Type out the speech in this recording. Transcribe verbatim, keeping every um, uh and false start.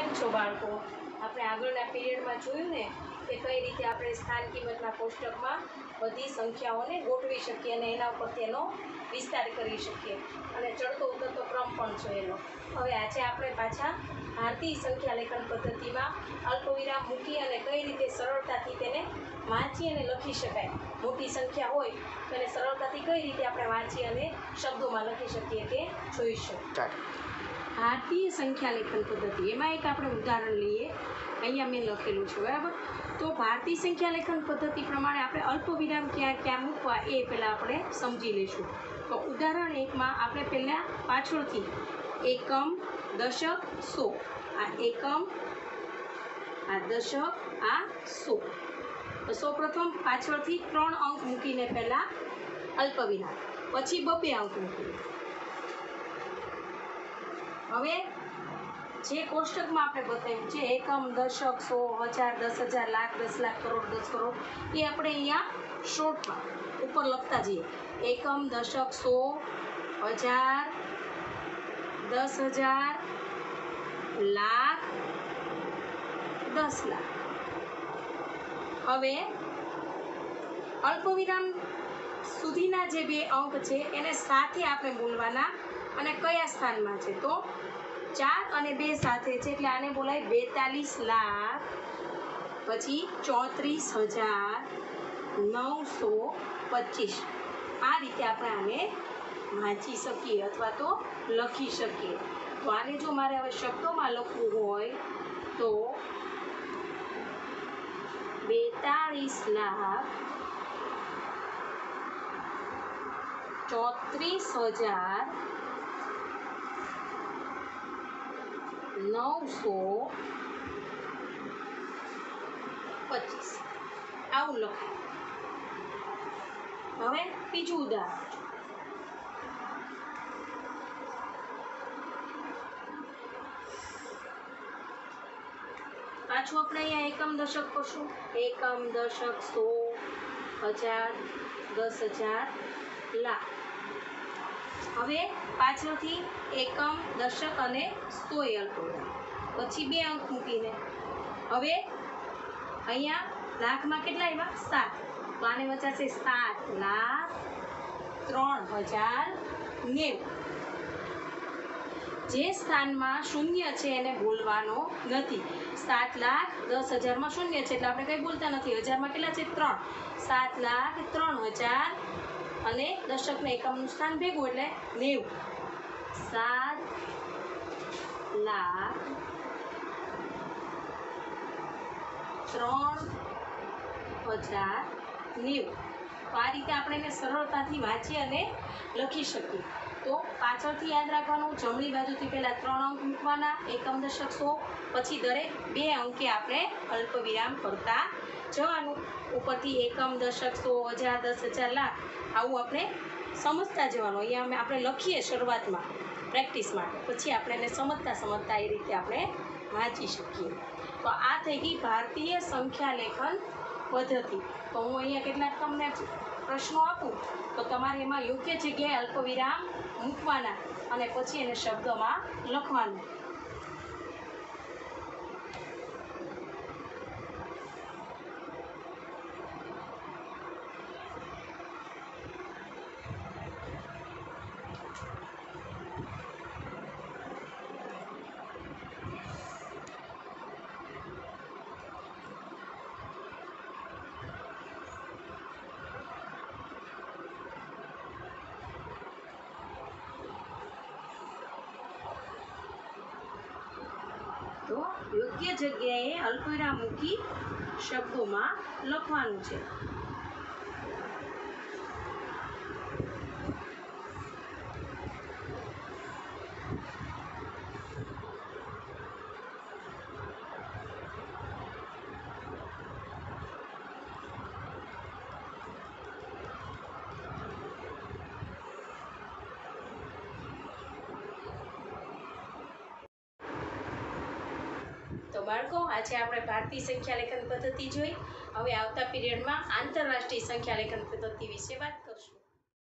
કેમ છો બાળકો? આપણે આગળના પીરિયડમાં જોયું ને કે કઈ રીતે આપણે સ્થાન કિંમતના કોષ્ટકમાં બધી સંખ્યાઓને ગોઠવી શકીએ અને એના ઉપર તેનો વિસ્તાર કરી શકીએ અને ચડતો ઉતરતો ક્રમ પણ છે એનો. હવે આજે આપણે પાછા ભારતીય સંખ્યા લેખન પદ્ધતિમાં અલ્પવિરામ મૂકી અને કઈ રીતે સરળતાથી તેને વાંચી અને લખી શકાય. મોટી સંખ્યા હોય તો એને સરળતાથી કઈ રીતે આપણે વાંચી અને શબ્દોમાં લખી શકીએ તે જોઈશું. ભારતીય સંખ્યા લેખન પદ્ધતિ, એમાં એક આપણે ઉદાહરણ લઈએ. અહીંયા મેં લખેલું છે, બરાબર. તો ભારતીય સંખ્યા લેખન પદ્ધતિ પ્રમાણે આપણે અલ્પવિરામ ક્યાં ક્યાં મૂકવા એ પહેલાં આપણે સમજી લઈશું. તો ઉદાહરણ એકમાં આપણે પહેલાં પાછળથી એકમ, દશક, સો, આ એકમ, આ દશક, આ સો. તો સૌ પ્રથમ પાછળથી ત્રણ અંક મૂકીને પહેલાં અલ્પવિરામ, પછી બબ્બે અંક મૂકીને. હવે જે કોષ્ટકમાં આપણે બતાવ્યું છે એકમ, દશક, સો, હજાર, દસ હજાર, લાખ, દસ લાખ, કરોડ, દસ કરોડ, એ આપણે અહીંયા શોર્ટમાં ઉપર લખતા જઈએ. એકમ, દશક, સો, હજાર, દસ હજાર, લાખ, દસ લાખ. હવે અલ્પવિરામ સુધીના જે બે અંક છે એને સાથે આપણે બોલવાના અને કયા સ્થાનમાં છે તો ચાર અને બે સાથે છે એટલે આને બોલાય બેતાલીસ લાખ, પછી ચોત્રીસ હજાર નવસો પચીસ. આ રીતે આપણે આને વાંચી શકીએ અથવા તો લખી શકીએ. તો આને જો મારે હવે શબ્દોમાં લખવું હોય તો બેતાલીસ લાખ ચોત્રીસ હજાર નવસો પચીસ, આવું લખાય. હવે બીજું ઉદાહરણ, પાછું આપણે અહીંયા એકમ, દશક કરશું. એકમ, દશક, સો, હજાર, દસ હજાર, લાખ. હવે પાછળથી એકમ, દશક અને સો એ અલ્પવિરામ, પછી બે અંક મૂકીને. હવે અહીંયા લાખમાં કેટલા આવ્યા? સાત. તો આને વચાશે સાત લાખ ત્રણ હજાર નેવું. જે સ્થાનમાં શૂન્ય છે એને બોલવાનો નથી. સાત લાખ દસ હજારમાં શૂન્ય છે એટલે આપણે કંઈ બોલતા નથી. હજારમાં કેટલા છે? ત્રણ. સાત લાખ ત્રણ હજાર અને દશકને એકમનું સ્થાન ભેગું એટલે નેવું. સાત લાખ ત્રણ હજાર નેવું. તો આ રીતે આપણે એને સરળતાથી વાંચી અને લખી શકીએ. તો પાછળથી યાદ રાખવાનું, જમણી બાજુથી પહેલાં ત્રણ અંક મૂકવાના, એકમ, દશક, સો, પછી દરેક બે અંકે આપણે અલ્પવિરામ કરતા જવાનું. ઉપરથી એકમ, દશક, સો, હજાર, દસ હજાર, લાખ, આવું આપણે સમજતા જવાનું. અહીંયા અમે આપણે લખીએ શરૂઆતમાં પ્રેક્ટિસ માટે, પછી આપણે એને સમજતા સમજતા એ રીતે આપણે વાંચી શકીએ. તો આ થઈ ગઈ ભારતીય સંખ્યા લેખન પદ્ધતિ. તો હું અહીંયા કેટલાક તમને પ્રશ્નો આપું તો તમારે એમાં યોગ્ય જગ્યાએ અલ્પવિરામ મૂકવાના અને પછી એને શબ્દોમાં લખવાનું. તો યોગ્ય જગ્યાએ અલ્પવિરામ મૂકી શબ્દોમાં લખવાનું છે. તો બાળકો, આજે આપણે ભારતીય સંખ્યા લેખન પદ્ધતિ જોઈ. હવે આવતા પીરિયડમાં આંતરરાષ્ટ્રીય સંખ્યા લેખન પદ્ધતિ વિશે વાત